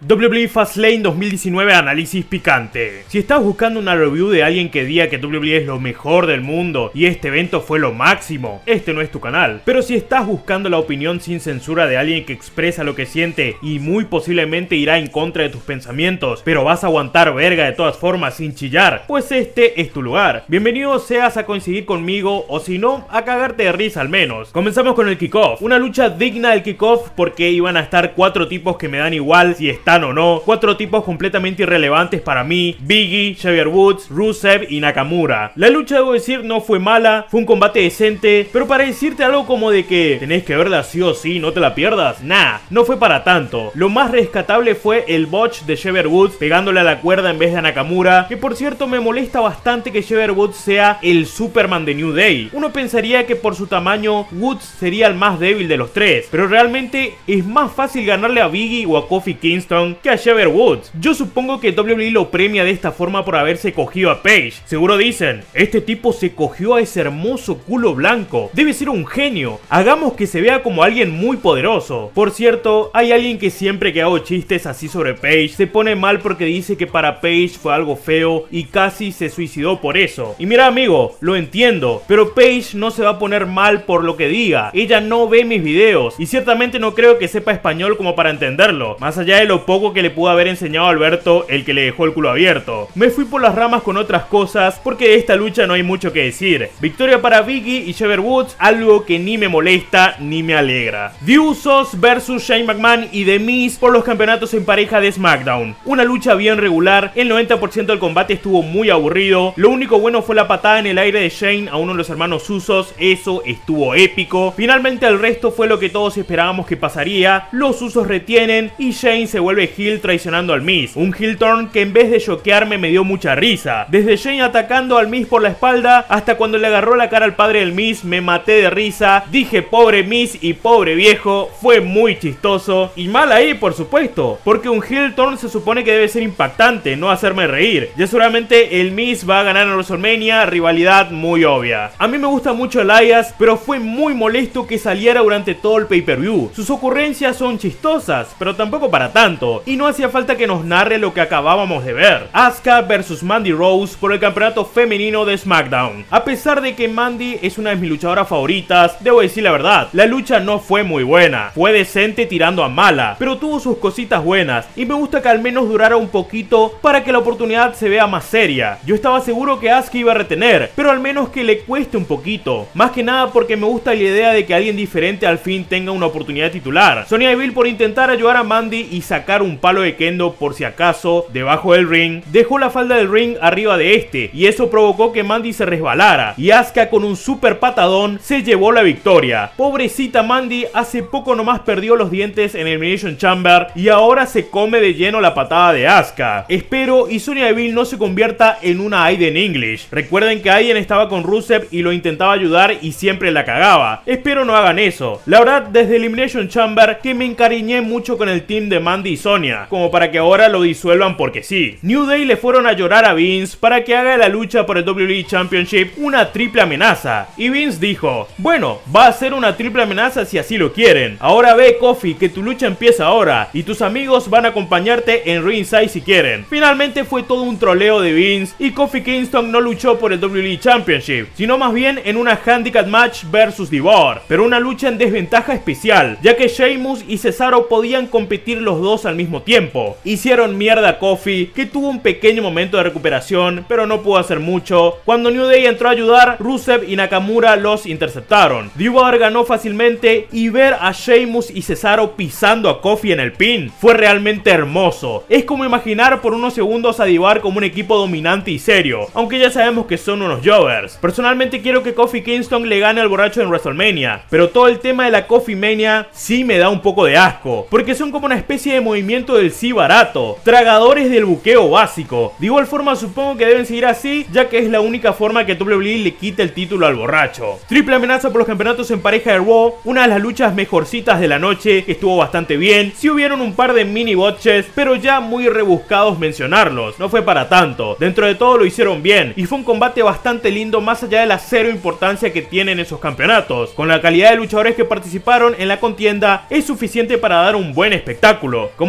WWE Fastlane 2019 análisis picante. Si estás buscando una review de alguien que diga que WWE es lo mejor del mundo y este evento fue lo máximo, este no es tu canal. Pero si estás buscando la opinión sin censura de alguien que expresa lo que siente y muy posiblemente irá en contra de tus pensamientos, pero vas a aguantar verga de todas formas sin chillar, pues este es tu lugar. Bienvenido seas a coincidir conmigo o si no, a cagarte de risa al menos. Comenzamos con el kickoff, una lucha digna del kickoff porque iban a estar 4 tipos que me dan igual si están o no, 4 tipos completamente irrelevantes para mí: Biggie, Xavier Woods, Rusev y Nakamura. La lucha, debo decir, no fue mala, fue un combate decente, pero para decirte algo como de que tenés que verla sí o sí, no te la pierdas, nah, no fue para tanto. Lo más rescatable fue el botch de Xavier Woods pegándole a la cuerda en vez de a Nakamura, que por cierto me molesta bastante que Xavier Woods sea el Superman de New Day. Uno pensaría que por su tamaño Woods sería el más débil de los 3, pero realmente es más fácil ganarle a Biggie o a Kofi Kingston que a Xavier Woods. Yo supongo que WWE lo premia de esta forma por haberse cogido a Paige. Seguro dicen, este tipo se cogió a ese hermoso culo blanco, debe ser un genio, hagamos que se vea como alguien muy poderoso. Por cierto, hay alguien que siempre que hago chistes así sobre Paige se pone mal porque dice que para Paige fue algo feo y casi se suicidó por eso. Y mira amigo, lo entiendo, pero Paige no se va a poner mal por lo que diga. Ella no ve mis videos y ciertamente no creo que sepa español como para entenderlo, más allá de lo poco que le pudo haber enseñado a Alberto, el que le dejó el culo abierto. Me fui por las ramas con otras cosas porque de esta lucha no hay mucho que decir. Victoria para Biggie y Xavier Woods, algo que ni me molesta ni me alegra. The Usos versus Shane McMahon y The Miz por los campeonatos en pareja de SmackDown. Una lucha bien regular, el 90% del combate estuvo muy aburrido. Lo único bueno fue la patada en el aire de Shane a uno de los hermanos Usos, eso estuvo épico. Finalmente el resto fue lo que todos esperábamos que pasaría. Los Usos retienen y Shane se vuelve heel traicionando al Miz. Un heel turn que en vez de choquearme me dio mucha risa. Desde Shane atacando al Miz por la espalda hasta cuando le agarró la cara al padre del Miz, me maté de risa. Dije pobre Miz y pobre viejo, fue muy chistoso. Y mal ahí por supuesto, porque un heel turn se supone que debe ser impactante, no hacerme reír. Ya seguramente el Miz va a ganar en WrestleMania, rivalidad muy obvia. A mí me gusta mucho Elias, pero fue muy molesto que saliera durante todo el pay-per-view. Sus ocurrencias son chistosas, pero tampoco para tanto, y no hacía falta que nos narre lo que acabábamos de ver. Asuka versus Mandy Rose por el campeonato femenino de SmackDown. A pesar de que Mandy es una de mis luchadoras favoritas, debo decir la verdad, la lucha no fue muy buena. Fue decente tirando a mala, pero tuvo sus cositas buenas, y me gusta que al menos durara un poquito para que la oportunidad se vea más seria. Yo estaba seguro que Asuka iba a retener, pero al menos que le cueste un poquito. Más que nada porque me gusta la idea de que alguien diferente al fin tenga una oportunidad titular. Sonya Deville por intentar ayudar a Mandy y sacar un palo de kendo por si acaso debajo del ring, dejó la falda del ring arriba de este y eso provocó que Mandy se resbalara y Asuka con un super patadón se llevó la victoria. Pobrecita Mandy, hace poco nomás perdió los dientes en Elimination Chamber y ahora se come de lleno la patada de Asuka. Espero y Sonya Deville no se convierta en una Aiden English. Recuerden que Aiden estaba con Rusev y lo intentaba ayudar y siempre la cagaba. Espero no hagan eso. La verdad, desde Elimination Chamber que me encariñé mucho con el team de Mandy y Sonya, como para que ahora lo disuelvan porque sí. New Day le fueron a llorar a Vince para que haga la lucha por el WWE Championship una triple amenaza, y Vince dijo, bueno, va a ser una triple amenaza si así lo quieren. Ahora ve Kofi que tu lucha empieza ahora y tus amigos van a acompañarte en ringside si quieren. Finalmente fue todo un troleo de Vince y Kofi Kingston no luchó por el WWE Championship, sino más bien en una handicap match versus Divor, pero una lucha en desventaja especial, ya que Sheamus y Cesaro podían competir los dos al mismo tiempo. Hicieron mierda a Kofi, que tuvo un pequeño momento de recuperación, pero no pudo hacer mucho. Cuando New Day entró a ayudar, Rusev y Nakamura los interceptaron. Divor ganó fácilmente y ver a Sheamus y Cesaro pisando a Kofi en el pin fue realmente hermoso. Es como imaginar por unos segundos a Divor como un equipo dominante y serio, aunque ya sabemos que son unos jobbers. Personalmente quiero que Kofi Kingston le gane al borracho en WrestleMania, pero todo el tema de la Kofi Mania sí me da un poco de asco, porque son como una especie de movimiento del sí barato, tragadores del buqueo básico. De igual forma supongo que deben seguir así, ya que es la única forma que WWE le quite el título al borracho. Triple amenaza por los campeonatos en pareja de Raw, una de las luchas mejorcitas de la noche, que estuvo bastante bien. Sí hubieron un par de mini botches, pero ya muy rebuscados mencionarlos, no fue para tanto. Dentro de todo lo hicieron bien, y fue un combate bastante lindo más allá de la cero importancia que tienen esos campeonatos. Con la calidad de luchadores que participaron en la contienda, es suficiente para dar un buen espectáculo. Como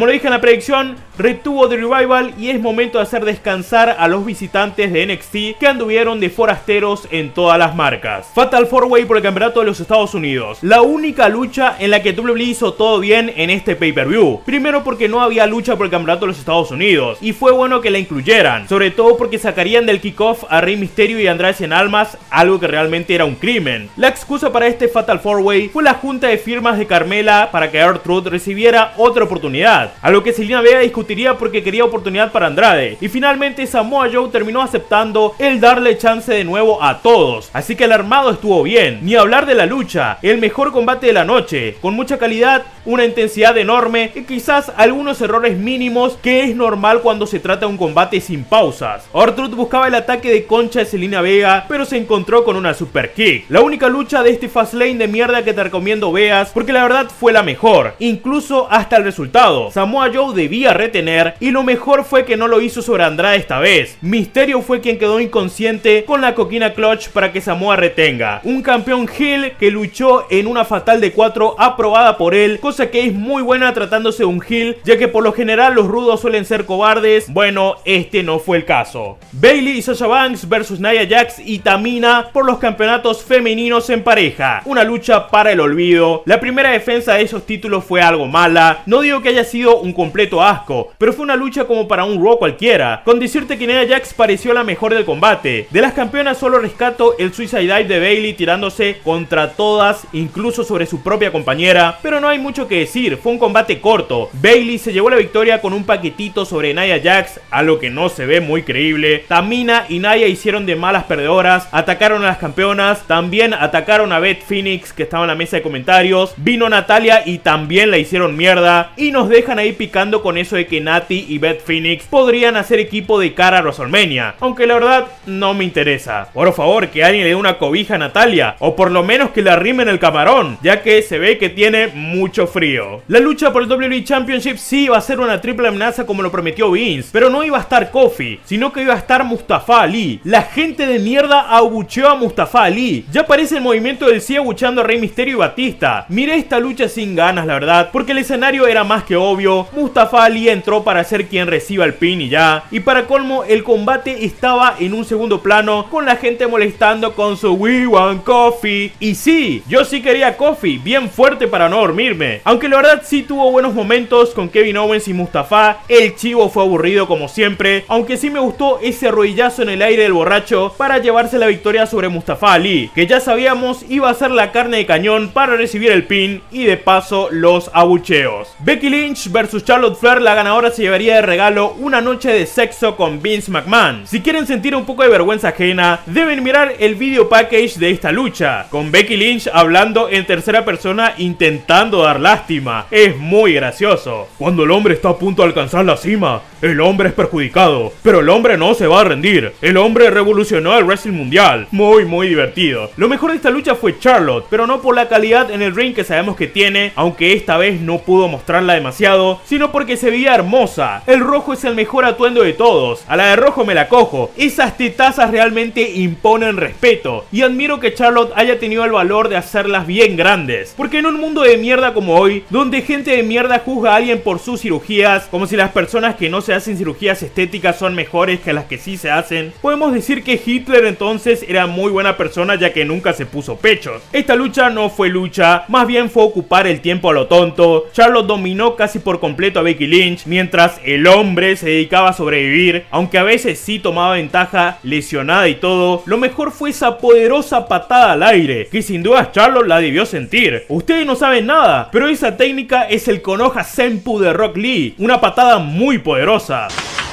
Como lo dije en la predicción, retuvo The Revival y es momento de hacer descansar a los visitantes de NXT que anduvieron de forasteros en todas las marcas. Fatal 4-Way por el campeonato de los Estados Unidos. La única lucha en la que WWE hizo todo bien en este pay-per-view. Primero porque no había lucha por el campeonato de los Estados Unidos y fue bueno que la incluyeran, sobre todo porque sacarían del kickoff a Rey Mysterio y Andrade Cien Almas, algo que realmente era un crimen. La excusa para este Fatal 4-Way fue la junta de firmas de Carmela para que R-Truth recibiera otra oportunidad, a lo que Zelina Vega discutiría porque quería oportunidad para Andrade, y finalmente Samoa Joe terminó aceptando el darle chance de nuevo a todos, así que el armado estuvo bien. Ni hablar de la lucha, el mejor combate de la noche, con mucha calidad, una intensidad enorme y quizás algunos errores mínimos que es normal cuando se trata de un combate sin pausas. R-Truth buscaba el ataque de concha de Zelina Vega, pero se encontró con una super kick. La única lucha de este Fastlane de mierda que te recomiendo veas, porque la verdad fue la mejor, incluso hasta el resultado. Samoa Joe debía retener y lo mejor fue que no lo hizo sobre Andrade esta vez. Mysterio fue quien quedó inconsciente con la coquina clutch para que Samoa retenga. Un campeón heel que luchó en una fatal de 4 aprobada por él, cosa que es muy buena tratándose de un heel, ya que por lo general los rudos suelen ser cobardes. Bueno, este no fue el caso. Bayley y Sasha Banks versus Nia Jax y Tamina por los campeonatos femeninos en pareja. Una lucha para el olvido. La primera defensa de esos títulos fue algo mala. No digo que haya sido un completo asco, pero fue una lucha como para un Raw cualquiera. Con decirte que Nia Jax pareció la mejor del combate. De las campeonas solo rescato el Suicide Dive de Bayley tirándose contra todas, incluso sobre su propia compañera, pero no hay mucho que decir, fue un combate corto. Bayley se llevó la victoria con un paquetito sobre Nia Jax, algo que no se ve muy creíble. Tamina y Nia hicieron de malas perdedoras, atacaron a las campeonas, también atacaron a Beth Phoenix que estaba en la mesa de comentarios, vino Natalya y también la hicieron mierda, y nos dejan ahí picando con eso de que Nati y Beth Phoenix podrían hacer equipo de cara a WrestleMania, aunque la verdad no me interesa. Por favor, que alguien le dé una cobija a Natalya, o por lo menos que le arrimen el camarón, ya que se ve que tiene mucho frío. La lucha por el WWE Championship sí iba a ser una triple amenaza como lo prometió Vince, pero no iba a estar Kofi, sino que iba a estar Mustafa Ali. La gente de mierda abucheó a Mustafa Ali. Ya parece el movimiento del sí abuchando a Rey Mysterio y Batista. Miré esta lucha sin ganas, la verdad, porque el escenario era más que obvio. Mustafa Ali entró para ser quien reciba el pin y ya. Y para colmo, el combate estaba en un segundo plano, con la gente molestando con su "We want Kofi". Y sí, yo sí quería Kofi, bien fuerte para no dormirme. Aunque la verdad sí tuvo buenos momentos con Kevin Owens y Mustafa. El chivo fue aburrido como siempre, aunque sí me gustó ese rodillazo en el aire del borracho para llevarse la victoria sobre Mustafa Ali, que ya sabíamos iba a ser la carne de cañón para recibir el pin y de paso los abucheos. Becky Lynch versus Charlotte Flair, la ganadora se llevaría de regalo una noche de sexo con Vince McMahon. Si quieren sentir un poco de vergüenza ajena, deben mirar el video package de esta lucha, con Becky Lynch hablando en tercera persona intentando dar lástima. Es muy gracioso. Cuando el hombre está a punto de alcanzar la cima, el hombre es perjudicado, pero el hombre no se va a rendir. El hombre revolucionó el wrestling mundial. Muy divertido. Lo mejor de esta lucha fue Charlotte, pero no por la calidad en el ring que sabemos que tiene, aunque esta vez no pudo mostrarla demasiado, sino porque se veía hermosa. El rojo es el mejor atuendo de todos. A la de rojo me la cojo. Esas tetazas realmente imponen respeto, y admiro que Charlotte haya tenido el valor de hacerlas bien grandes, porque en un mundo de mierda como hoy, donde gente de mierda juzga a alguien por sus cirugías, como si las personas que no se hacen cirugías estéticas son mejores que las que sí se hacen, podemos decir que Hitler entonces era muy buena persona, ya que nunca se puso pechos. Esta lucha no fue lucha, más bien fue ocupar el tiempo a lo tonto. Charlotte dominó casi por completo a Becky Lynch, mientras el hombre se dedicaba a sobrevivir, aunque a veces sí tomaba ventaja, lesionada y todo. Lo mejor fue esa poderosa patada al aire, que sin duda Charlotte la debió sentir. Ustedes no saben nada, pero esa técnica es el Konoha Senpu de Rock Lee, una patada muy poderosa.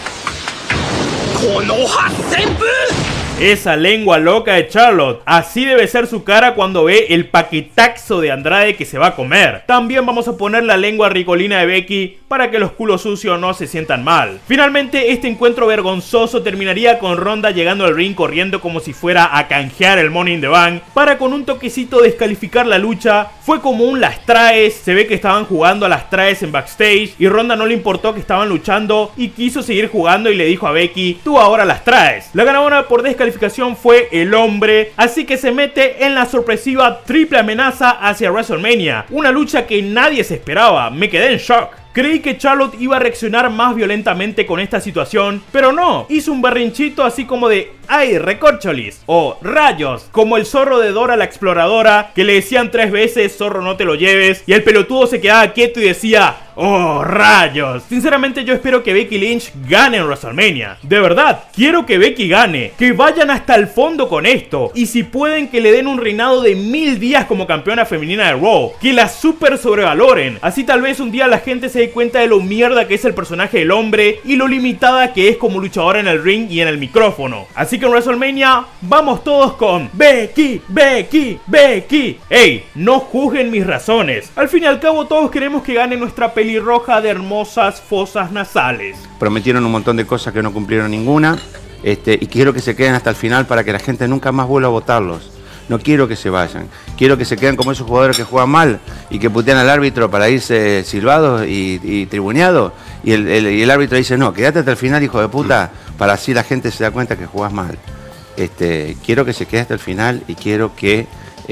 ¡Konoha Senpu! Esa lengua loca de Charlotte, así debe ser su cara cuando ve el paquetaxo de Andrade que se va a comer. También vamos a poner la lengua ricolina de Becky para que los culos sucios no se sientan mal. Finalmente, este encuentro vergonzoso terminaría con Ronda llegando al ring corriendo como si fuera a canjear el Money in the Bank para con un toquecito descalificar la lucha. Fue como un las traes, se ve que estaban jugando a las traes en backstage y Ronda no le importó que estaban luchando y quiso seguir jugando y le dijo a Becky: tú ahora las traes. La ganadora por descalificación fue el hombre, así que se mete en la sorpresiva triple amenaza hacia WrestleMania, una lucha que nadie se esperaba. Me quedé en shock. Creí que Charlotte iba a reaccionar más violentamente con esta situación, pero no, hizo un berrinchito así como de ¡ay, recorcholis! O ¡rayos! Como el zorro de Dora la exploradora, que le decían 3 veces zorro no te lo lleves, y el pelotudo se quedaba quieto y decía ¡oh, rayos! Sinceramente yo espero que Becky Lynch gane en WrestleMania. De verdad, quiero que Becky gane, que vayan hasta el fondo con esto, y si pueden que le den un reinado de 1000 días como campeona femenina de Raw, que la super sobrevaloren, así tal vez un día la gente se dé cuenta de lo mierda que es el personaje del hombre y lo limitada que es como luchadora en el ring y en el micrófono. Así que en WrestleMania vamos todos con Becky, Becky, Becky. Ey, no juzguen mis razones, al fin y al cabo todos queremos que gane nuestra pelirroja de hermosas fosas nasales. Prometieron un montón de cosas que no cumplieron ninguna, y quiero que se queden hasta el final para que la gente nunca más vuelva a votarlos. No quiero que se vayan, quiero que se queden como esos jugadores que juegan mal y que putean al árbitro para irse silbados y tribuneados, y el árbitro dice no, quédate hasta el final, hijo de puta, para así la gente se da cuenta que jugás mal. Quiero que se quede hasta el final y quiero que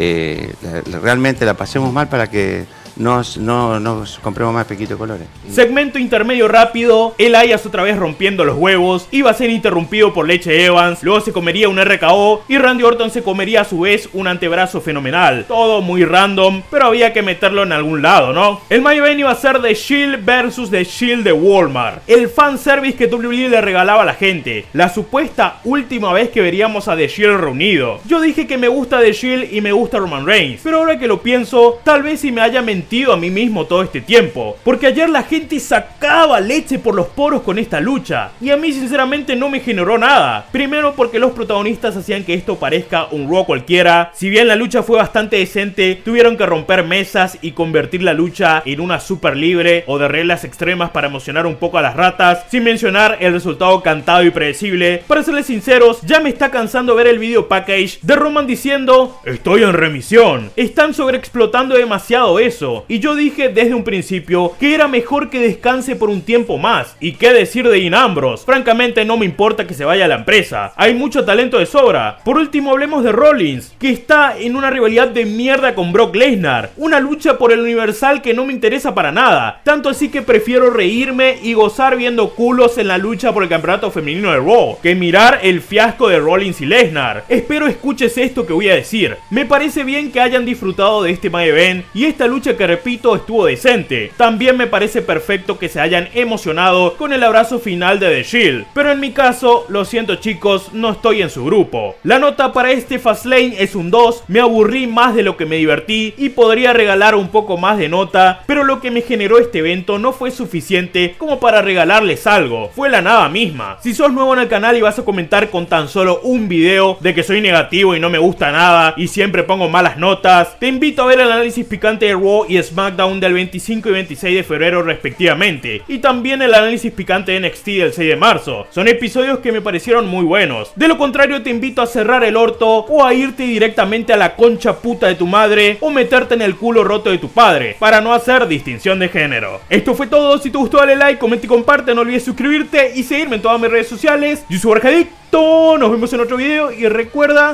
realmente la pasemos mal para que nos compremos más pequito de colores. Segmento intermedio rápido, Elias otra vez rompiendo los huevos, iba a ser interrumpido por Leche Evans, luego se comería un RKO y Randy Orton se comería a su vez un antebrazo fenomenal. Todo muy random, pero había que meterlo en algún lado, ¿no? El main event iba a ser The Shield versus The Shield de Walmart, el fanservice que WWE le regalaba a la gente, la supuesta última vez que veríamos a The Shield reunido. Yo dije que me gusta The Shield y me gusta Roman Reigns, pero ahora que lo pienso, tal vez si me haya mentido a mí mismo todo este tiempo, porque ayer la gente sacaba leche por los poros con esta lucha y a mí sinceramente no me generó nada. Primero porque los protagonistas hacían que esto parezca un Raw cualquiera. Si bien la lucha fue bastante decente, tuvieron que romper mesas y convertir la lucha en una super libre o de reglas extremas para emocionar un poco a las ratas, sin mencionar el resultado cantado y predecible. Para serles sinceros, ya me está cansando ver el video package de Roman diciendo estoy en remisión. Están sobreexplotando demasiado eso. Y yo dije desde un principio que era mejor que descanse por un tiempo más. ¿Y qué decir de Dean Ambrose? Francamente no me importa que se vaya a la empresa, hay mucho talento de sobra. Por último hablemos de Rollins, que está en una rivalidad de mierda con Brock Lesnar, una lucha por el Universal que no me interesa para nada, tanto así que prefiero reírme y gozar viendo culos en la lucha por el campeonato femenino de Raw, que mirar el fiasco de Rollins y Lesnar. Espero escuches esto que voy a decir. Me parece bien que hayan disfrutado de este main event y esta lucha que repito estuvo decente. También me parece perfecto que se hayan emocionado con el abrazo final de The Shield, pero en mi caso, lo siento chicos, no estoy en su grupo. La nota para este Fastlane es un 2, me aburrí más de lo que me divertí y podría regalar un poco más de nota, pero lo que me generó este evento no fue suficiente como para regalarles algo, fue la nada misma. Si sos nuevo en el canal y vas a comentar con tan solo un video de que soy negativo y no me gusta nada y siempre pongo malas notas, te invito a ver el análisis picante de Raw y SmackDown del 25 y 26 de febrero respectivamente, y también el análisis picante de NXT del 6 de marzo. Son episodios que me parecieron muy buenos. De lo contrario te invito a cerrar el orto o a irte directamente a la concha puta de tu madre o meterte en el culo roto de tu padre, para no hacer distinción de género. Esto fue todo, si te gustó dale like, comenta y comparte, no olvides suscribirte y seguirme en todas mis redes sociales. Yo soy Arjadicto, nos vemos en otro video y recuerda,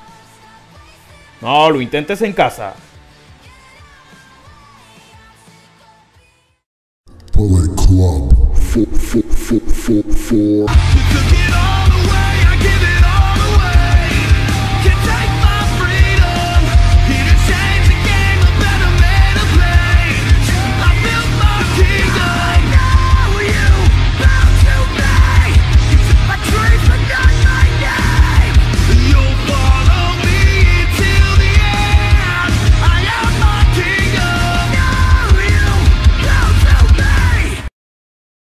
no lo intentes en casa. Bullet Club 4.